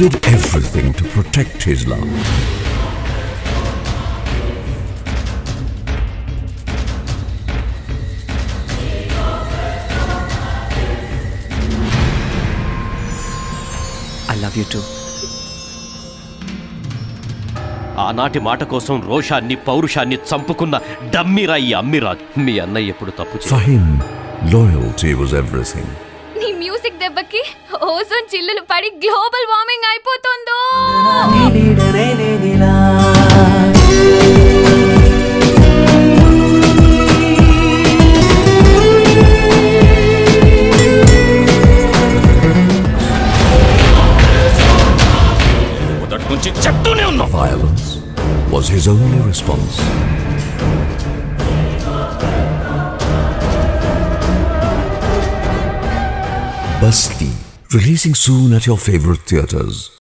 did everything to protect his love. I love you too. ఆనాటి మాట కోసం రోషాన్ని పౌరుషాన్ని చంపుకున్న డమ్మిరా ఈ అమ్మిరాజ్. మీ అన్నయ్య ఎప్పుడు తప్పు చేయలేదు. For him, loyalty was everything. నీ మ్యూజిక్ దెబ్బకి ఓజోన్ చిల్లులు పడి గ్లోబల్ వార్మింగ్ అయిపోతుందో. మొదటి నుంచి చెప్తూనే ఉన్నా. Violence was his only response. Basthi, releasing soon at your favorite theatres.